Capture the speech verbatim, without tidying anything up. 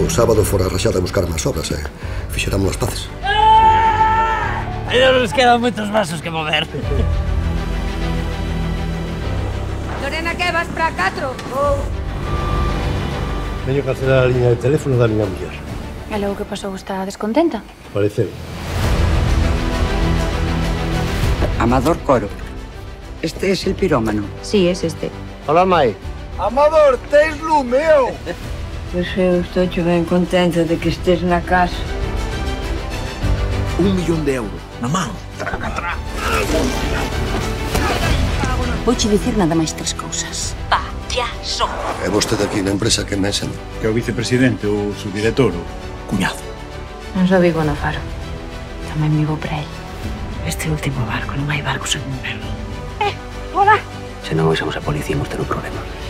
O sábado fora rachada a buscar máis obras e fixeramos as paces. Ainda nos quedan moitos vasos que mover. Lorena, que vas para catro? Veño cancelar a liña de teléfono da miña muller. E logo que pasou, está descontenta? Parece. Amador Coro. Este es el pirómano. Sí, es este. Hola, Mai. Amador, tes lumeo! Pois eu estou ben contenta de que estés na casa. Un millón de euros. Na man. Traca, traca. Vouche dicir nada máis tres cousas. Payaso. É vostede aquí na empresa que me enseña. Que é o vicepresidente, o subdirector, o Cuñado. Non só vivo no Faro. Tamén vivo para el. Este último barco, non hai barcos en inverno. Se non oísamos a policía, hemos ter un problema.